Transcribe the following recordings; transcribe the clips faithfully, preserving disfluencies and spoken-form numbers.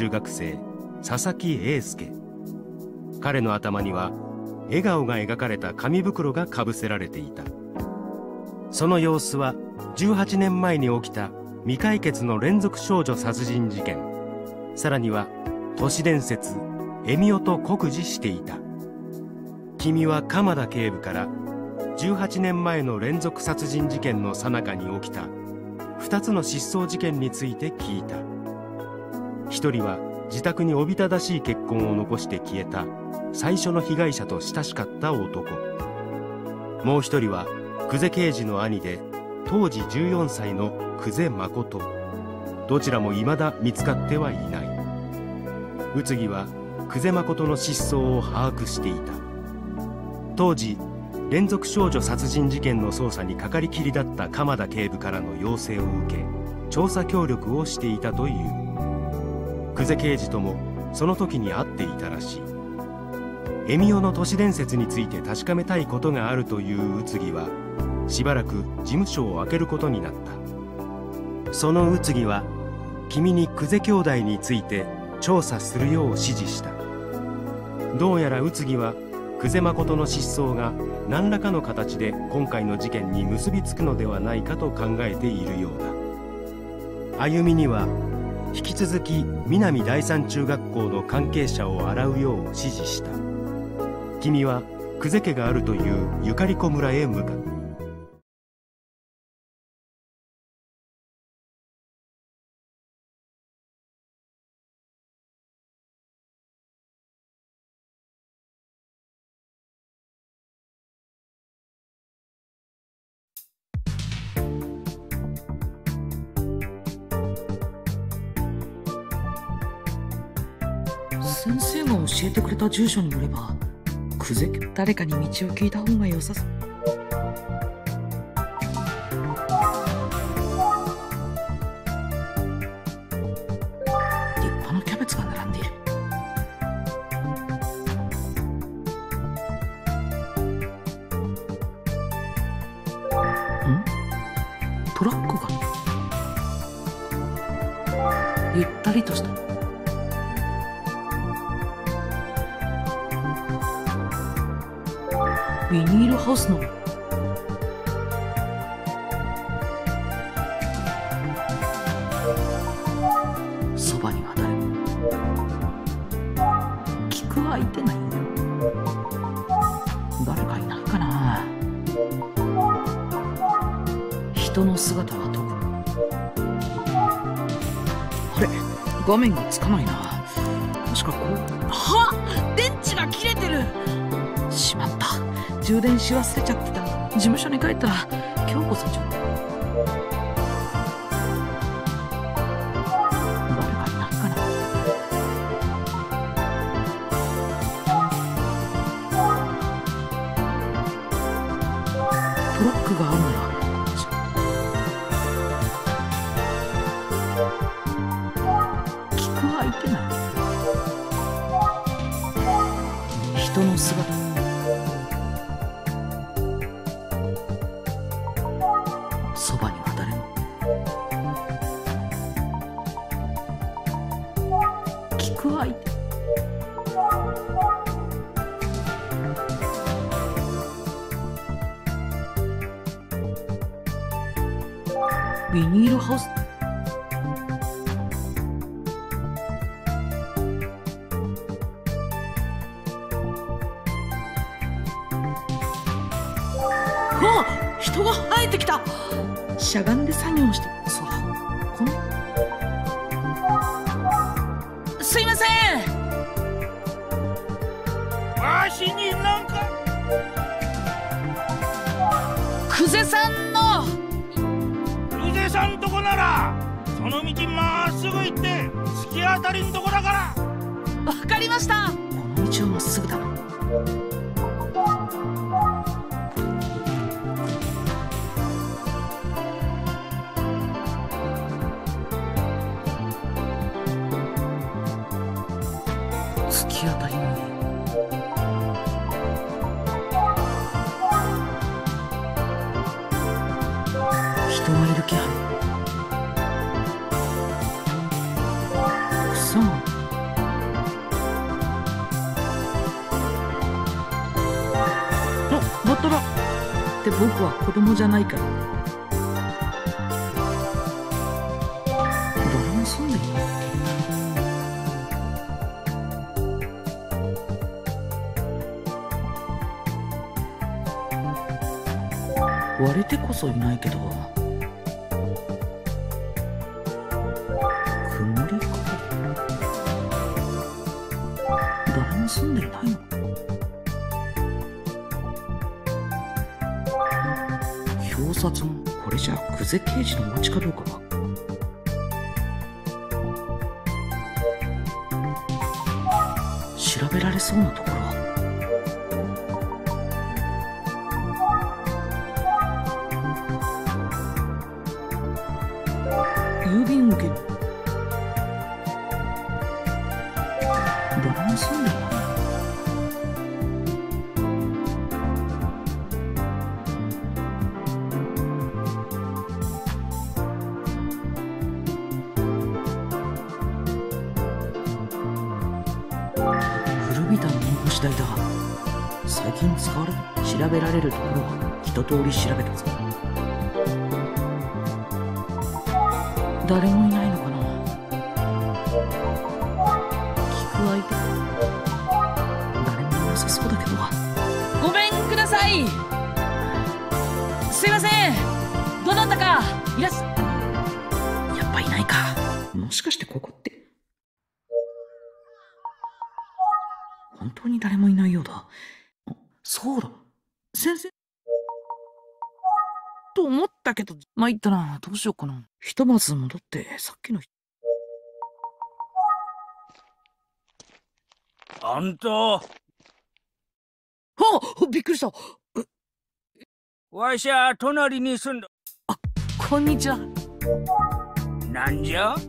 中学生佐々木英介。彼の頭には笑顔が描かれた紙袋がかぶせられていた。その様子はじゅうはちねんまえに起きた未解決の連続少女殺人事件、さらには都市伝説エミオと酷似していた。君は鎌田警部からじゅうはちねんまえの連続殺人事件の最中に起きたふたつの失踪事件について聞いた。一人は自宅におびただしい血痕を残して消えた最初の被害者と親しかった男。もう一人は久世刑事の兄で当時じゅうよんさいの久世誠。どちらも未だ見つかってはいない。宇津木は久世誠の失踪を把握していた。当時連続少女殺人事件の捜査にかかりきりだった鎌田警部からの要請を受け、調査協力をしていたという。久世刑事ともその時に会っていたらしい。エミオの都市伝説について確かめたいことがあるという宇津木はしばらく事務所を開けることになった。その宇津木は君に久世兄弟について調査するよう指示した。どうやら宇津木は久世誠の失踪が何らかの形で今回の事件に結びつくのではないかと考えているようだ。歩みには引き続き南第三中学校の関係者を洗うよう指示した。君は久世家があるというゆかり子村へ向かう。 先生が教えてくれた住所によれば、久世家、誰かに道を聞いた方が良さそう。立派なキャベツが並んでいる。ん？トラックがゆったりとしたビニールハウスのそばには誰も。聞く相手ない。誰かいないかな。人の姿はどこ。あれ、画面がつかないな。確かこう。はっ、電池が切れてる。しまった、充電し忘れちゃってた。事務所に帰ったら今日こそちょっと誰かいないかな。トラックがあるなら聞く相手ない。人の姿。そばには誰も。聞く相手。ビニールハウス。あ、人が生えてきた。しゃがんで作業して。そうだ、このすいません。 わしになんか久世さんの久世さんとこならその道まっすぐ行って突き当たりんとこだから。 わかりました。この道はまっすぐだな。突き当たりのいい。人がいる気配。草が当だ。って僕は子供じゃないから。誰も住んでいない。割れてこそいないけど、曇りか。誰も住んでいないの。表札もこれじゃ久世刑事のお家かどうかは。調べられそうなところ。郵便受け。誰も住んでいない。古びた物干し台だ。最近使われ調べられるところは一通り調べたぞ。誰もいないのかな。聞く相手誰もいなさそうだけど。ごめんください。すいません。どなたかいらっしゃ。やっぱいないか。もしかしてここって本当に誰もいないようだ。そうだ、先生と思ったけど、参ったな。どうしようかな。ひとまず戻ってさっきの人。 あんた、 あ、びっくりした。 わしゃ隣に住んだ。 あ、こんにちは。 なんじゃ。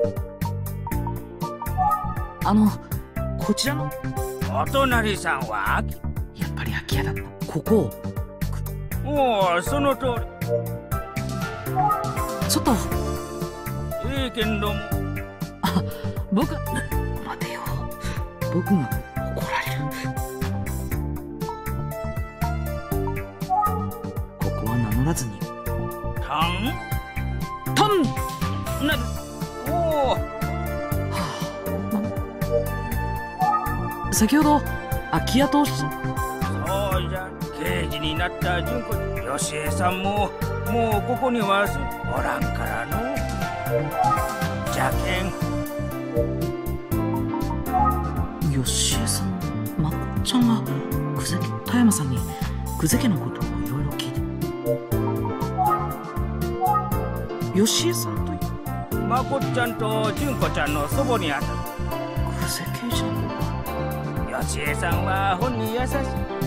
あのこちらのお隣さんはやっぱり空き家だった。ここおお、その通り。 ちょっとええけんども。 あ、僕待てよ。僕が怒られる。ここは名乗らずに。 たんたんな、おお、 はあ、先ほど空き家とおっしゃ。 そうじゃ。刑事になった純子よしえさんももうここにはおらんからの。じゃけんよしえさん、まこっちゃんが久世家田山さんに久世家のことをいろいろ聞いて。よしえさんというまこっちゃんと純子ちゃんの祖母にあたる久世刑事の子よしえさんは本に優しい。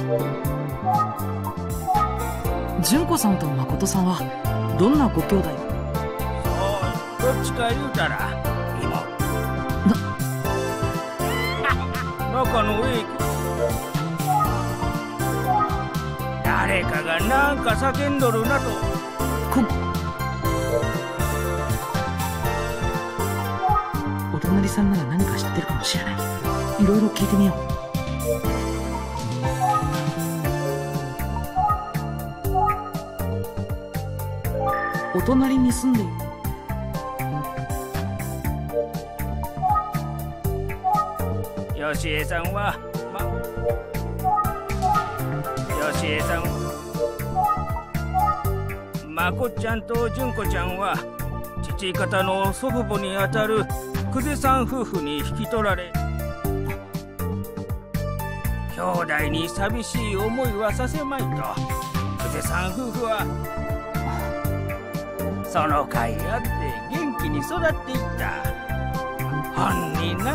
純子さんと誠さんはどんなご兄弟？ そう、どっちか言うたら妹。仲のええ。誰かがなんか叫んどるなと。 こお隣さんなら何か知ってるかもしれない。いろいろ聞いてみよう。お隣に住んでいる。 よしえさんはまよしえさんまこっちゃんと純子ちゃんは父方の祖父母にあたる久世さん夫婦に引き取られ、兄弟に寂しい思いはさせまいと久世さん夫婦はその甲斐あって元気に育っていった。本人な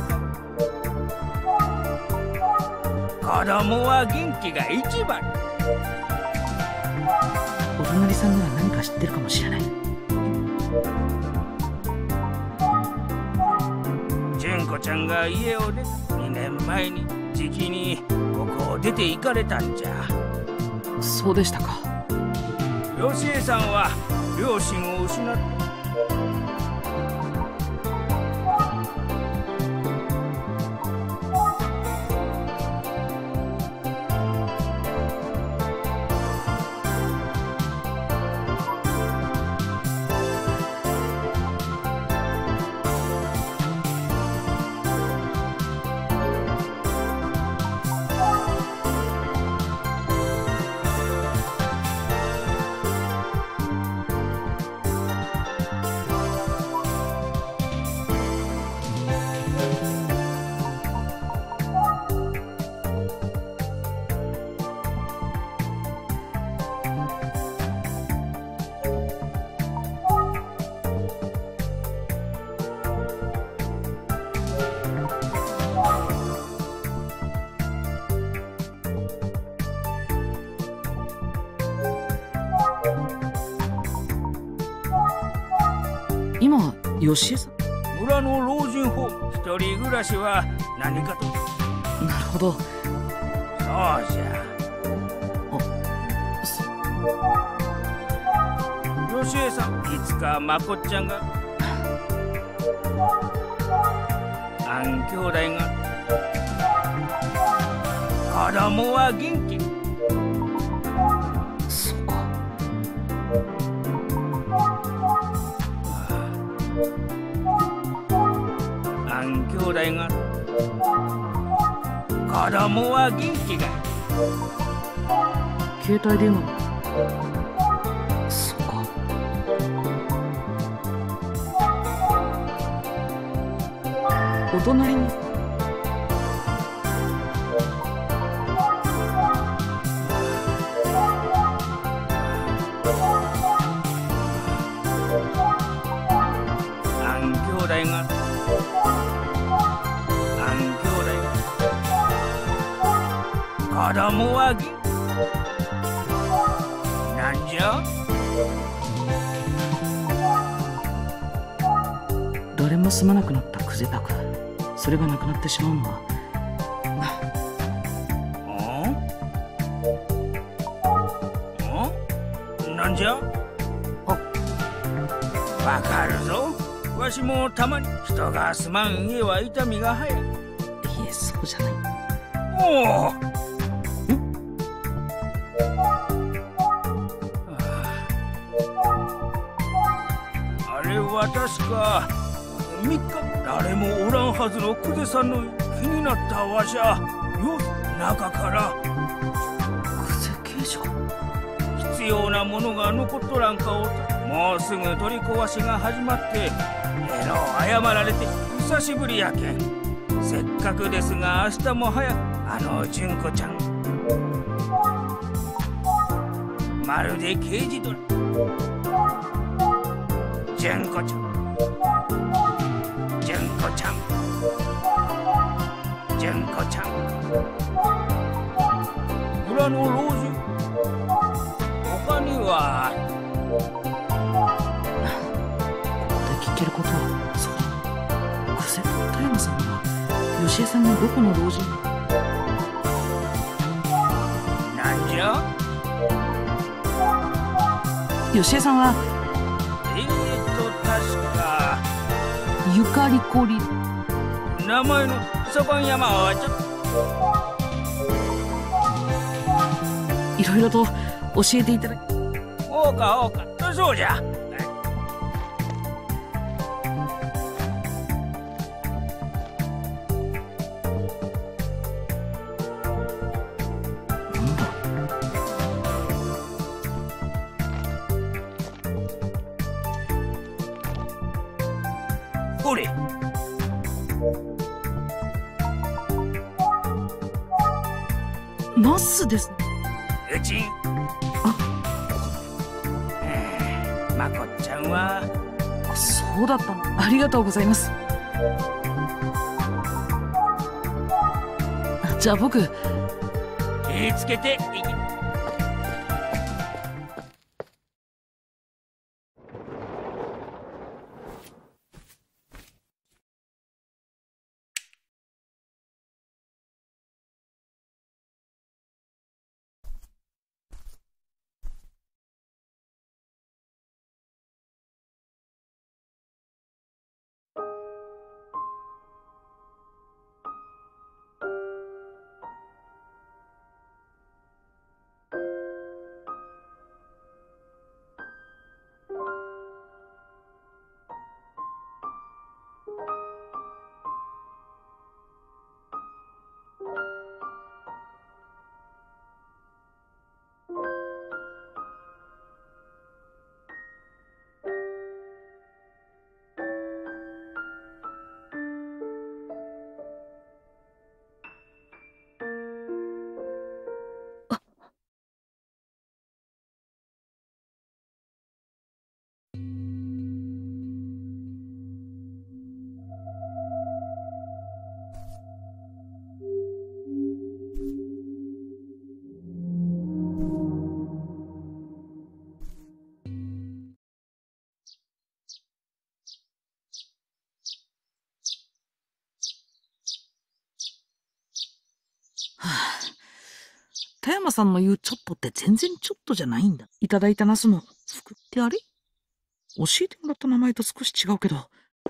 子供は元気が一番。 お隣さんなら何か知ってるかもしれない。 純子ちゃんが家を出たにねんまえにじきにここを出て行かれたんじゃ。 そうでしたか。 よしえさんは両親を失った。 吉江さん。 村の老人ホーム一人暮らしは何かと。 なるほど。 そうじゃ。吉江さん、いつかまこっちゃんがあん兄弟が子供は元気。 そうか。 あん兄弟が子供は元気が。 携帯電話。そうか。お隣に。 あん兄弟があん兄弟が子供は元気。なんじゃ。 誰も住まなくなった久世宅。それがなくなってしまうのは。 んんなんじゃ。わかるぞ。わしもたまに人が住まん家は痛みが早い。 いえ、そうじゃない。 おお。あれは確かみっか誰もおらんはずの久世さんの気になったわしゃ。よ中から久世刑事が。 必要なものが残っとらんかをもうすぐ取り壊しが始まって、えろ謝られて久しぶりやけん。せっかくですが明日も早くあの純子ちゃん、まるで刑事ドラ。純子ちゃん、純子ちゃん、純子ちゃん。村の老人、他には。 聞けることは、そうだ。久世と田山さんは吉江さんのどこの老人。 なんじゃ。 吉江さんはえーと確かゆかりこり。 名前のそばん山はちょっといろいろと教えていただき。 おうかおうか。そうじゃ。 なんだ。 ほれ。 ナスですね。 うち。まこっちゃんは。 あ、そうだったの。ありがとうございます。じゃあ僕。 気ぃつけていき。 田山さんの言うちょっとって全然ちょっとじゃないんだ。いただいたナスの服ってあれ？教えてもらった名前と少し違うけど。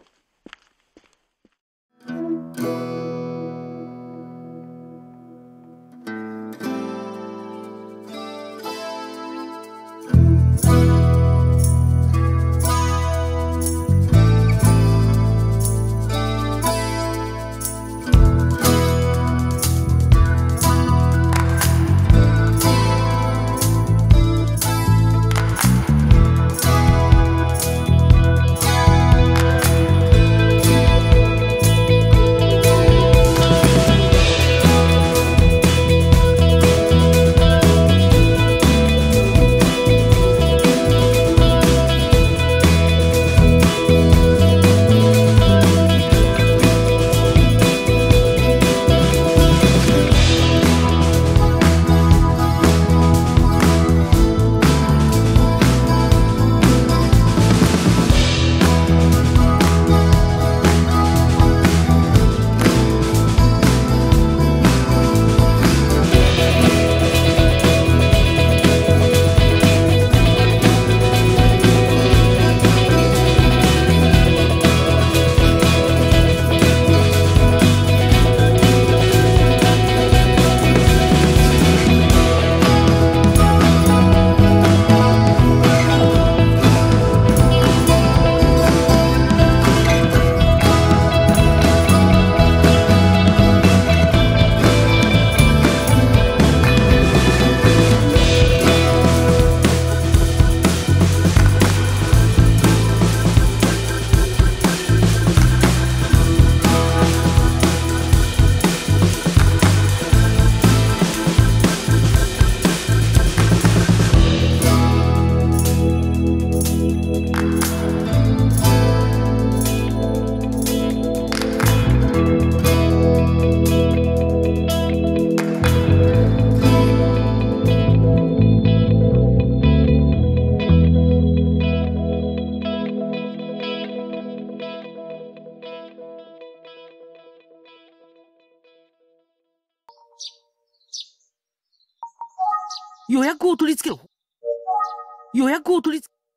予約を取り付けろ。予約を取り付け。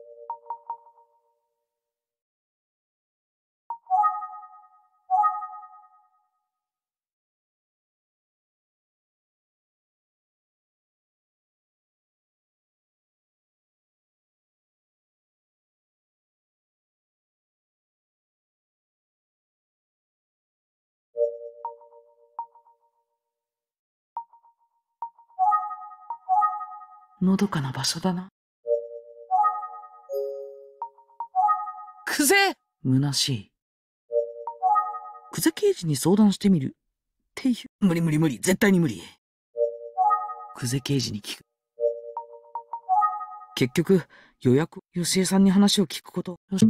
のどかな場所だな。クゼ！虚しい。クゼ刑事に相談してみる。っていう。無理無理無理。絶対に無理。クゼ刑事に聞く。結局、予約、よしえさんに話を聞くこと。よし。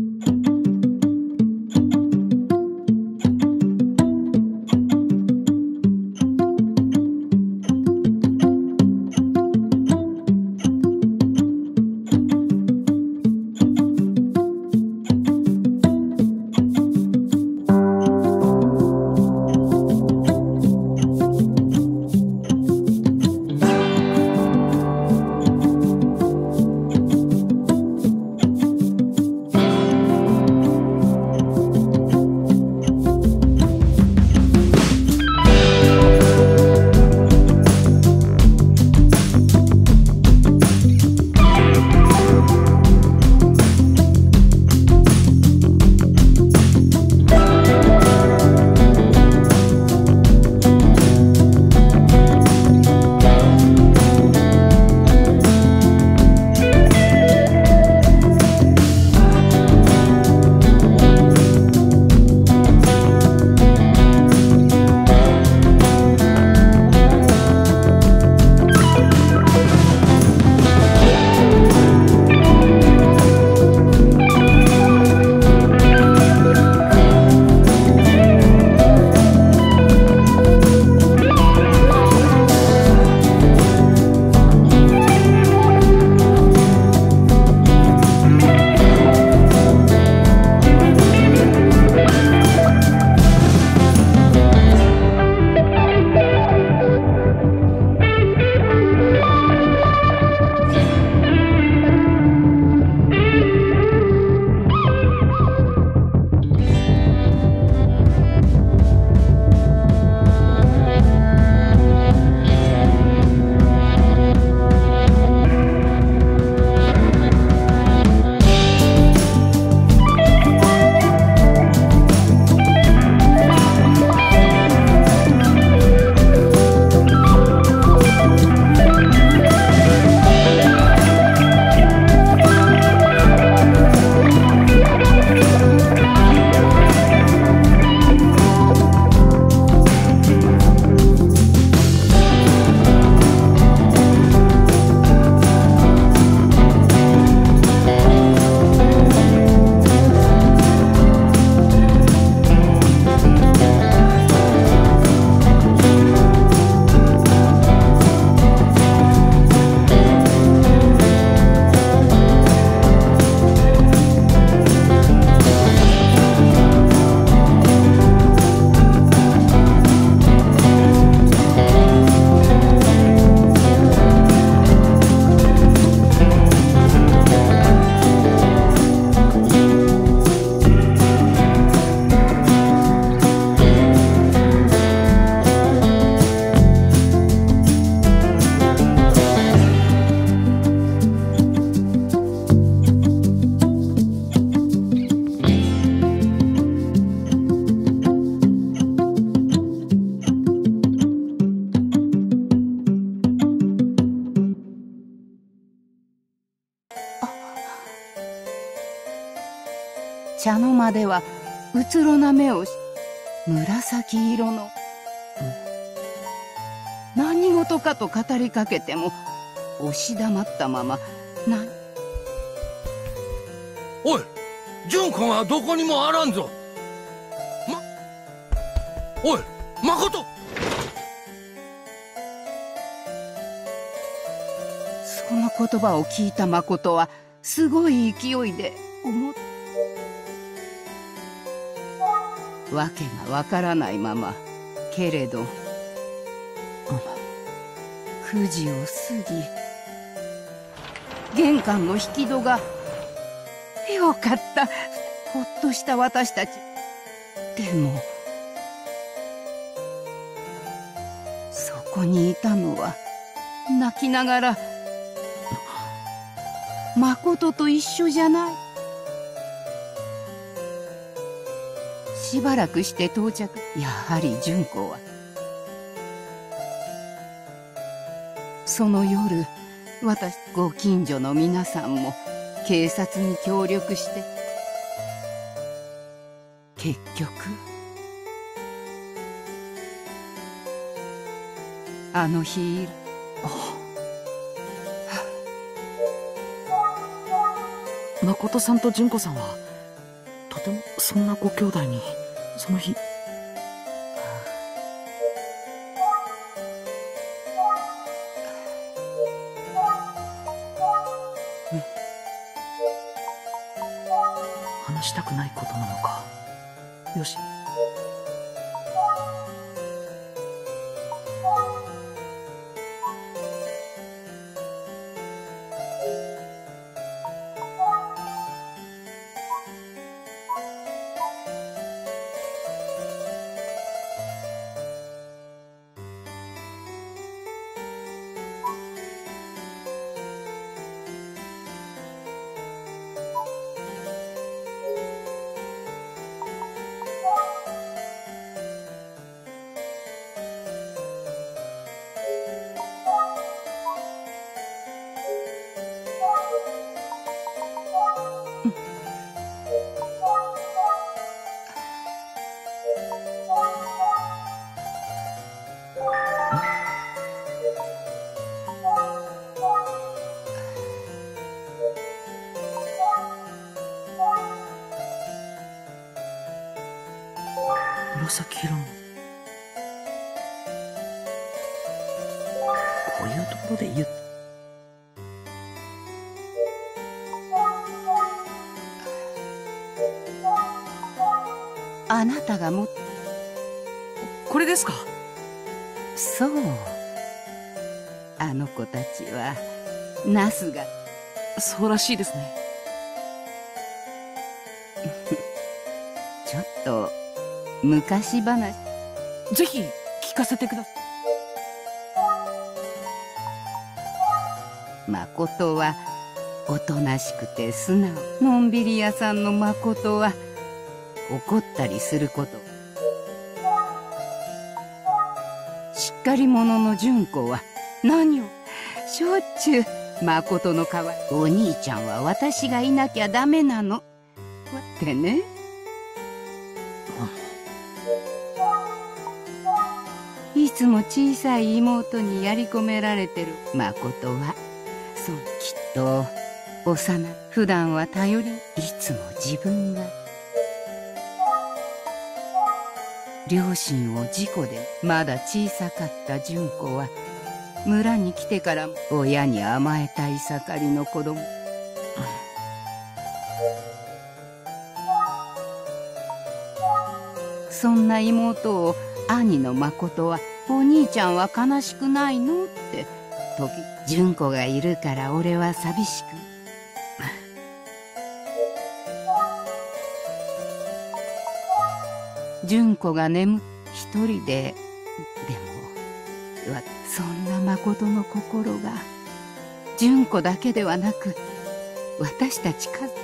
茶の間ではうつろな目をし、紫色の、うん、何事かと語りかけても押し黙ったまま、なおい、純子がどこにもあらんぞ。ま、おい、誠。 その言葉を聞いた誠はすごい勢いで思っわけがわからないまま、けれどくじを過ぎ、玄関の引き戸が、よかった、ほっとした私たち。でもそこにいたのは泣きながら、誠と一緒じゃない。しばらくして到着。やはり純子はその夜、私ご近所の皆さんも警察に協力して、結局あの日、 誠さんと純子さんはとてもそんなご兄弟にその日、話したくないことなのか。よし、紫色の、こういうところで言う。 あなたがもっ、 これですか？ そう。あの子たちはナスが、 そうらしいですね。 ちょっと昔話、 ぜひ聞かせてください。誠はおとなしくて素直、のんびり屋さんの誠は怒ったりすること、しっかり者の純子は何をしょっちゅう誠の代わり、お兄ちゃんは私がいなきゃダメなのってね。いつも小さい妹にやり込められてる誠は、そうきっと幼い、普段は頼り、いつも自分が、両親を事故でまだ小さかった純子は、村に来てからも親に甘えたい盛りの子供。そんな妹を兄の誠は、お兄ちゃんは悲しくないのって時、純子がいるから俺は寂しく。純子が眠一人で、でもわそんな誠の心が純子だけではなく、私たち家族、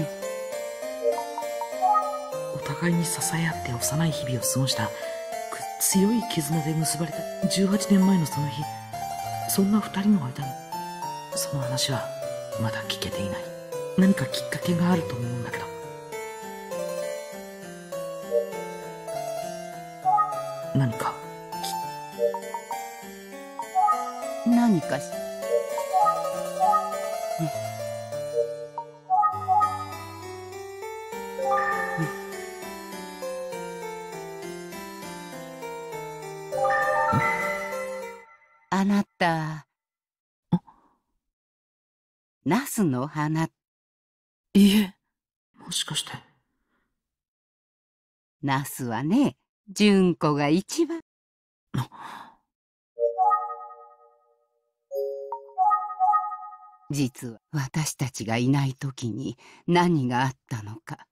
お互いに支え合って幼い日々を過ごした強い絆で結ばれたじゅうはちねんまえのその日、そんな二人の間に、その話はまだ聞けていない。何かきっかけがあると思うんだけど。何か何かし、あなた、ナスの花。 いいえ、もしかして。 ナスはね、純子が一番。実は私たちがいない時に何があったのか。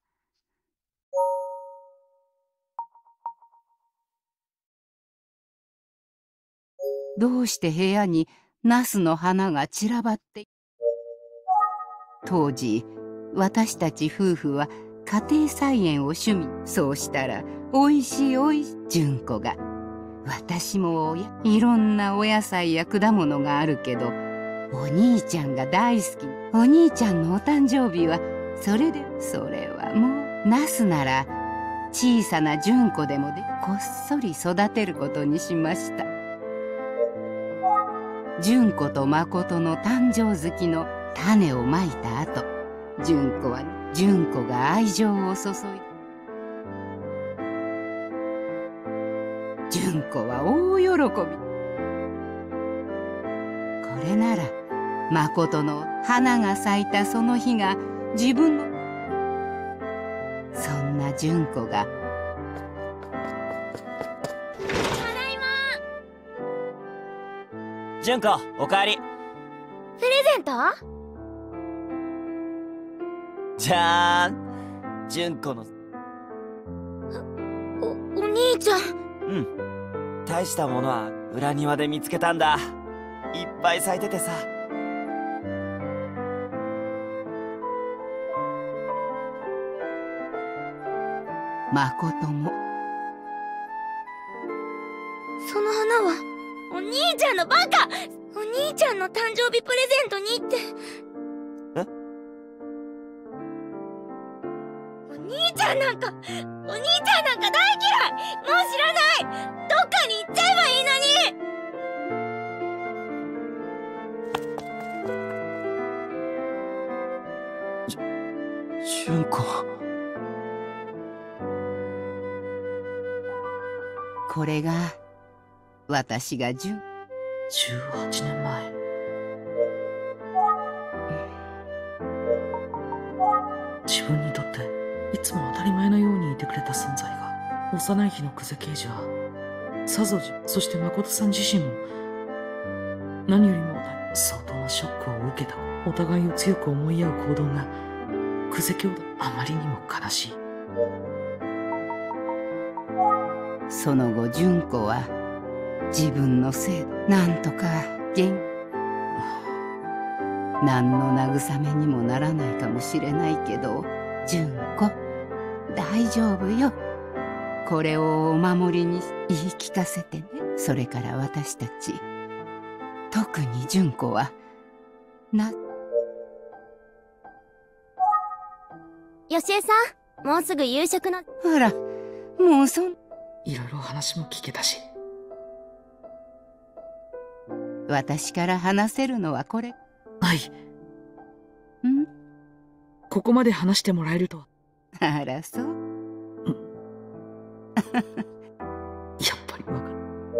どうして部屋にナスの花が散らばって。当時私たち夫婦は家庭菜園を趣味。そうしたらおいしいおいしい純子が、私もおやいろんなお野菜や果物があるけど、お兄ちゃんが大好き。お兄ちゃんのお誕生日はそれで、それはもうナスなら小さな純子でもでこっそり育てることにしました。純子と誠の誕生月の種をまいた後、純子は純子が愛情を注い、純子は大喜び。これなら誠の花が咲いたその日が自分の、そんな純子が、 純子、おかえり。 プレゼント？ じゃーん、純子の。 お、お兄ちゃん。 うん、大したものは裏庭で見つけたんだ。いっぱい咲いててさ。 誠も。 その花はお兄ちゃんのバカ！お兄ちゃんの誕生日プレゼントにって。 え？ お兄ちゃんなんか、お兄ちゃんなんか大嫌い！もう知らない！どっかに行っちゃえばいいのに！じ、純子。 これが私が純。 じゅうはちねんまえ。自分にとっていつも当たり前のようにいてくれた存在が、幼い日の久世刑事はさぞじ、そして誠さん自身も何よりも相当なショックを受けた。お互いを強く思い合う行動が久世兄弟、あまりにも悲しい。 その後純子は自分のせいでなんとか元何の慰めにもならないかもしれないけど、純子大丈夫よ。これをお守りに言い聞かせてね。それから私たち、特に純子はな。 よしえさん、もうすぐ夕食の。 ほら、もうそんいろいろ話も聞けたし。 私から話せるのはこれ。 はい。 ん？ ここまで話してもらえると。 あら、そう。 やっぱりわかる。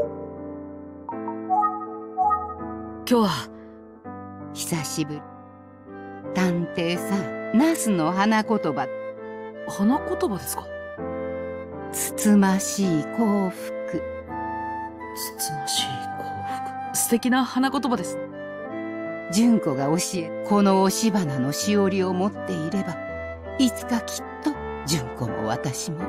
今日は久しぶり。探偵さん、ナスの花言葉。 花言葉ですか？ つつましい幸福。 つつましい幸福。素敵な花言葉です。 純子が教え、この押し花のしおりを持っていれば、いつかきっと純子も私も。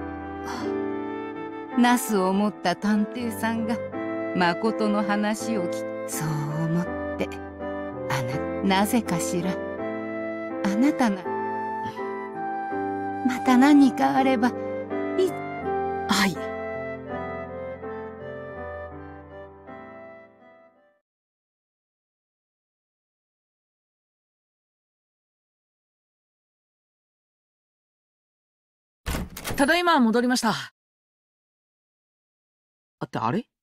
ナスを持った探偵さんが誠の話を聞き、そう思って、あな、なぜかしら。あなたな、また何かあれば、い、 はい。 ただいま戻りました。あって、あれ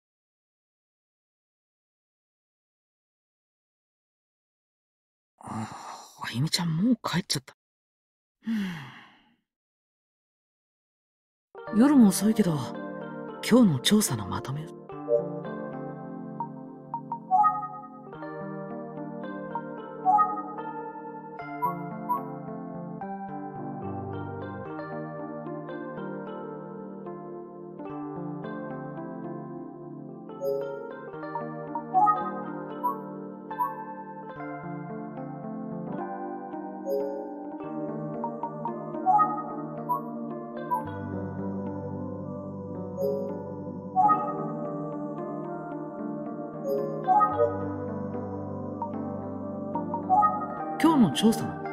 ああ、あゆみちゃんもう帰っちゃった。夜も遅いけど、今日の調査のまとめ。今日の調査の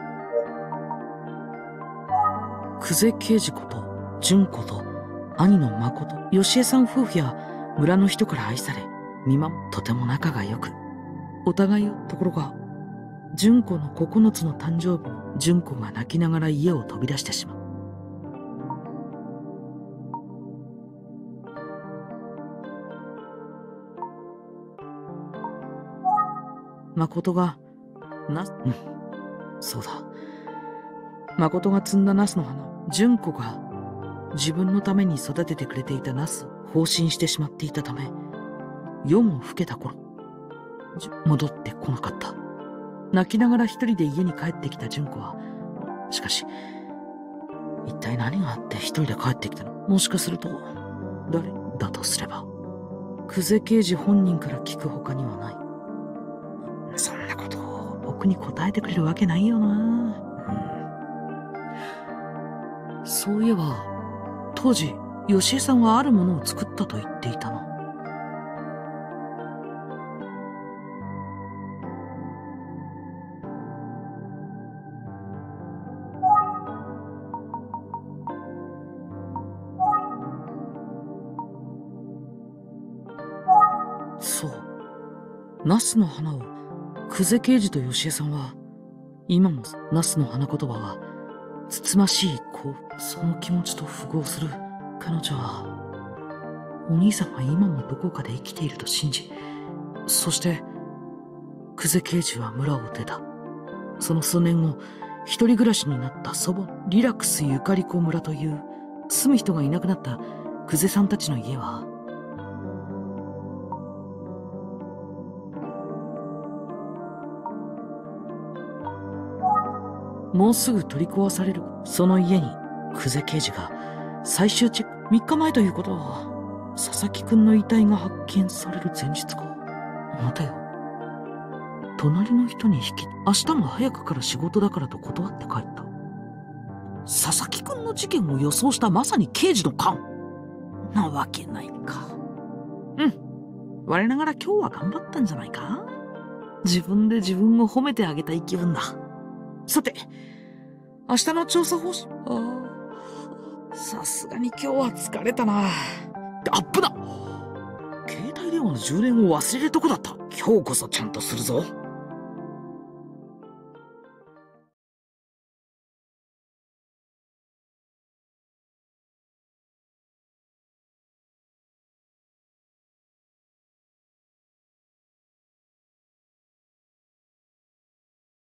久世刑事こと純子と兄の誠、吉江さん夫婦や村の人から愛され、見守とても仲が良く、お互いを。ところが純子のここのつの誕生日に純子が泣きながら家を飛び出してしまう。誠がな、うん、そうだ。誠が摘んだナスの花を純子が自分のために育ててくれていたナスを放心してしまっていたため、夜も更けた頃、戻ってこなかった。泣きながら一人で家に帰ってきた純子は、しかし一体何があって一人で帰ってきたの？もしかすると誰だとすれば、久世刑事本人から聞くほかにはない。そんなことを僕に答えてくれるわけないよな。うん、そういえば当時吉江さんはあるものを作ったと言っていたな。そう、ナスの花を久世刑事と吉江さんは今も。ナスの花言葉はつつましいこう、その気持ちと符合する。彼女はお兄さんが今もどこかで生きていると信じ、そして久世刑事は村を出た。その数年後、一人暮らしになった祖母リラクスゆかり子村という住む人がいなくなった久世さんたちの家は、もうすぐ取り壊される。その家に久世刑事が最終チェック。みっかまえということは佐々木くんの遺体が発見される前日か。待てよ、隣の人に引き明日も早くから仕事だからと断って帰った。佐々木くんの事件を予想したまさに刑事の勘なわけないか。うん、我ながら今日は頑張ったんじゃないか。自分で自分を褒めてあげたい気分だ。さて、明日の調査方針。ああ、さすがに今日は疲れたな。あっぶな、携帯電話の充電を忘れるとこだった。今日こそちゃんとするぞ。